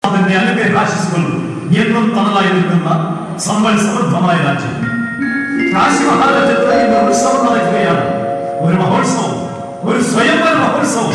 എന്നും തണലായി നിൽക്കുന്ന സമ്പൽ സമൃദ്ധമായ രാജ്യം. കാശി മഹാരാജ്യത്ത് ഇന്ന് ഉത്സവം നടക്കുകയാണ്. ഒരു മഹോത്സവം, ഒരു സ്വയംവര മഹോത്സവം.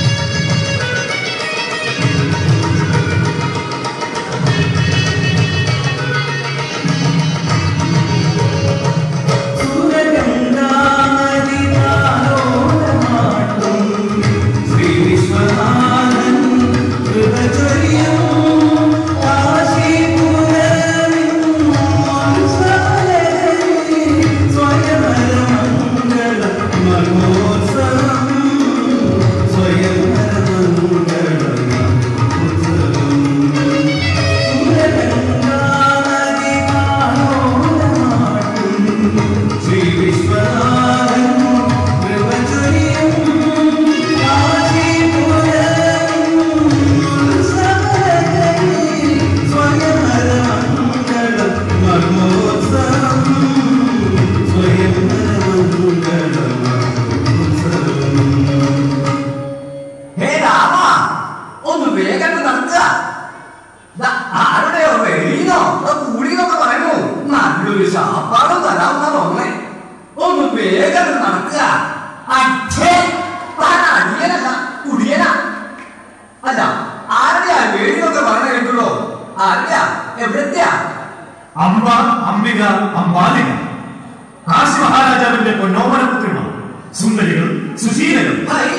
അംബിക, അംബാലിക കാശി മഹാരാജാവിന്റെ പൊന്നോമനപുത്രിമാർ, സുന്ദരികൾ, സുശീലകൾ.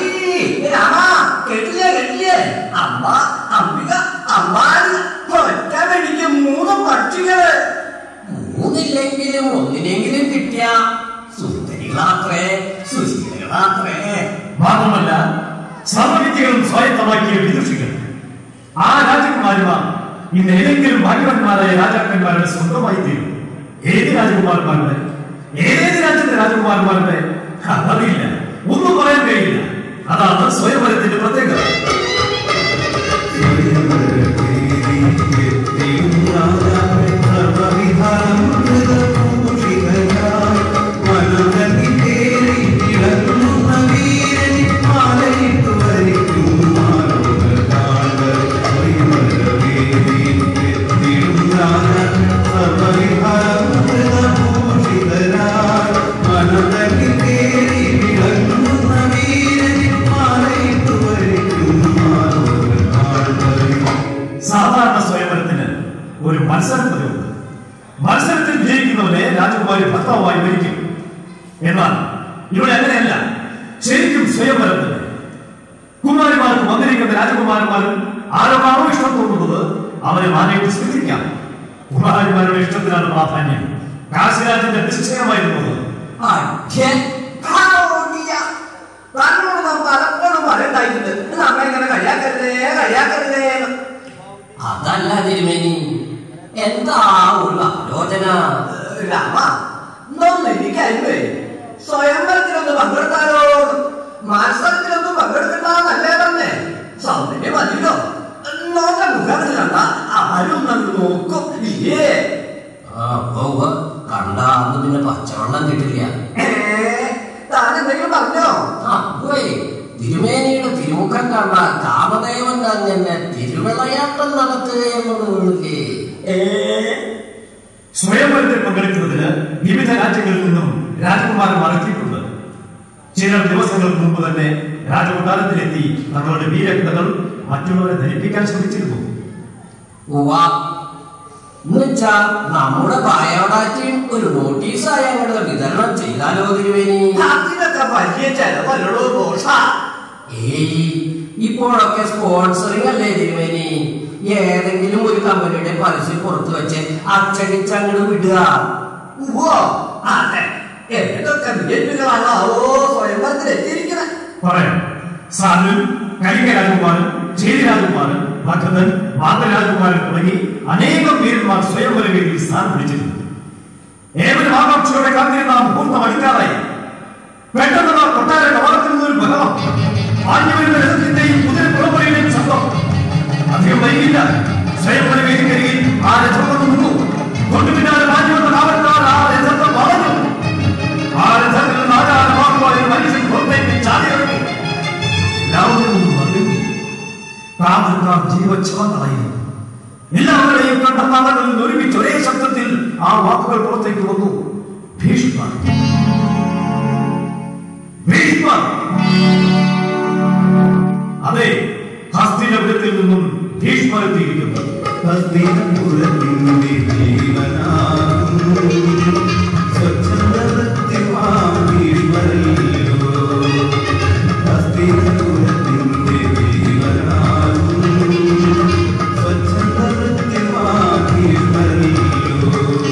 മൂന്ന് പക്ഷികള്, മൂന്നില്ലെങ്കിലും ഒന്നിനെങ്കിലും കിട്ടിയ സുന്ദരികളാത്രേ, സുശീലകളാത്രേ. മാത്രമല്ല സർവവിദ്യകളും സ്വായത്തമാക്കിയ വിദുഷികൾ. ആ രാജകുമാരിമാർ ഇന്ന് ഏതെങ്കിലും ഭാഗ്യവന്മാരായ രാജാക്കന്മാരുടെ സ്വന്തമായി തീരും. ഏത് രാജകുമാരന്മാരുടെ, ഏതേത് രാജ്യത്തെ രാജകുമാരന്മാരുടെ അതറിയില്ല, ഒന്നും പറയാൻ കഴിയില്ല. അതാണ് സ്വയംവരത്തിന്റെ പ്രത്യേകത. സാധാരണ സ്വയംവരത്തിന് ഒരു മത്സരപ്പതിവുണ്ട്. മത്സരത്തിൽ ജയിക്കുന്നവരെ രാജകുമാരി ഭർത്താവായി ഭരിക്കും. എന്നാൽ ഇവിടെ അങ്ങനെയല്ല. ശരിക്കും സ്വയംവരത്തിന് കുമാരിമാർക്ക് വന്നിരിക്കുന്ന രാജകുമാരന്മാരും ആരൊക്കെയാണോ ഇഷ്ടം തോന്നുന്നത് അവരെ മാനേജ് ശ്രദ്ധിക്കാം. കുമാരിമാരുടെ ഇഷ്ടത്തിനാണ് പ്രാധാന്യം. കാശിരാജന്റെ നിശ്ചയമായിരുന്നത്. അതല്ല തിരുമേനി, എന്താ ഉള്ള ആലോചന? രാമ, എനിക്കല്ലേ സ്വയംവരത്തിലൊന്ന് പങ്കെടുത്താലോ? മത്സരത്തിലൊന്ന് പങ്കെടുക്കണ്ടല്ലേ പറഞ്ഞേ? സൗന്ദര്യം മതിയോ? നോക്കാൻ മുഖത്തിലണ്ട, ആരും നോക്കും ഇല്ലേ? കണ്ട അന്ന് പിന്നെ പച്ചവെള്ളം കിട്ടില്ല. താനെന്തെങ്കിലും പറഞ്ഞോ? തിരുമേനിയുടെ തിരുമുഖം കണ്ട കാമദേവൻ തന്നെ തിരുവിളയാട്ടം നടത്തുകയെന്നുള്ളേ. സ്വയംവരത്തിൽ പങ്കെടുക്കുന്നതിന് വിവിധ രാജ്യങ്ങളിൽ നിന്നും രാജകുമാരന്മാർ എത്തിയിട്ടുണ്ട്. ചില ദിവസങ്ങൾക്ക് മുമ്പ് തന്നെ രാജകൊട്ടാരത്തിലെത്തി തങ്ങളുടെ വീരകഥകൾ മറ്റുള്ളവരെ ധരിപ്പിക്കാൻ ശ്രമിച്ചിരുന്നു. എന്നുവെച്ചാൽ നമ്മുടെ ബയോഡാറ്റയും ഒരു നോട്ടീസായി അങ്ങോട്ട് വിതരണം ചെയ്താലോ തിരുവേനി? വലിയ ചെലവല്ലോ ദോഷ. ഇപ്പോഴൊക്കെ സ്പോൺസറിംഗ് അല്ലേ തിരുവേനി? ഏതെങ്കിലും ഒരു കമ്പനിയുടെ പരസ്യം പുറത്തു വെച്ച് അച്ചടിച്ചങ്ങോട്ട് വിടുക. ഏതൊക്കെ വിജയികളാണോ സ്വയംവരത്തിൽ എത്തിയിരിക്കുന്നത്? പറയാം. സാധു, കലിംഗ രാജകുമാരൻ, ചേരി രാജകുമാരൻ, മഗധൻ, മാതരാജകുമാരൻ തുടങ്ങി അനേകം വീരന്മാർ സ്വയംവര വേദിയിൽ സ്ഥാനം പിടിച്ചിരുന്നു. ഏവരും ആകാംക്ഷയോടെ കാത്തിരുന്ന മുഹൂർത്തം അടുക്കാറായി. പെട്ടെന്ന് കൊട്ടാര കവാടത്തിൽ നിന്നൊരു ബഹളം. ആഞ്ഞുവരുന്ന രഥത്തിന്റെയും കുതിരപ്പുറപ്പുറയുടെയും ശബ്ദം. അധികം വൈകില്ല. സ്വയംവര വേദിക്കരികിൽ ആ രഥം കൊണ്ട് നിന്നു. തൊട്ടുപിന്നാലെ മാഞ്ഞുവന്ന കാവൽക്കാർ ആ രഥത്തെ വളഞ്ഞു. ആ രഥത്തിൽ നിന്ന് ആചാരമാക്കുവാൻ മനുഷ്യൻ പുറത്തേക്ക് ചാടിയിറങ്ങി. എല്ലാവരും കാവൽക്കാർ ജീവച്ഛവങ്ങളായിരുന്നു. എല്ലാവരുടെയും കണ്ടത്താളങ്ങളിൽ നിന്ന് ഒരുമിച്ച് ഒരേ ശബ്ദത്തിൽ ആ വാക്കുകൾ പുറത്തേക്ക് വന്നു. ഭീഷ്മ, ഭീഷ്മ. അതെ, ഹസ്തിനപുരത്തിൽ നിന്നും ഭീഷ്മരെത്തിയിരിക്കുന്നു. ഹസ്തിനപുരത്തിന്റെ ജീവനാകുന്നു സ്വച്ഛന്ദവൃത്തിമാം ഭീഷ്മരല്ലോ. ഹസ്തിനപുരത്തിന്റെ ജീവനാകുന്നു സ്വച്ഛന്ദവൃത്തിമാം ഭീഷ്മരല്ലോ.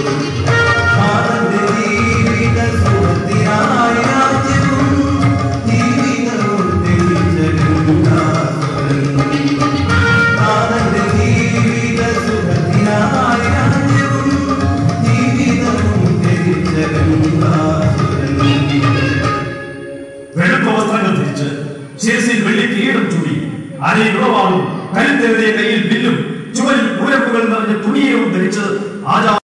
ഭാരത ജീവിത സുഹൃത്തിനായ രാജ്യവും ജീവിതവും തെളിച്ചരുണ്ടാസ്വരൻ. ഭാരത ജീവിത സുഹൃത്തിനായ രാജ്യവും ജീവിതവും തെളിച്ചരുണ്ടാസ്വരൻ. വെളുത്ത വസ്ത്രങ്ങൾ ധരിച്ച് ശിരസിൽ വെള്ളി കിരീടം ചൂടി അരയിൽ ഉളവാളും കരുത്തെഴുതിയ കയ്യിൽ ബില്ലും ചുവരിൽ പൂരപ്പുകൾ നിറഞ്ഞ തുണിയവും ധരിച്ച് ആചാര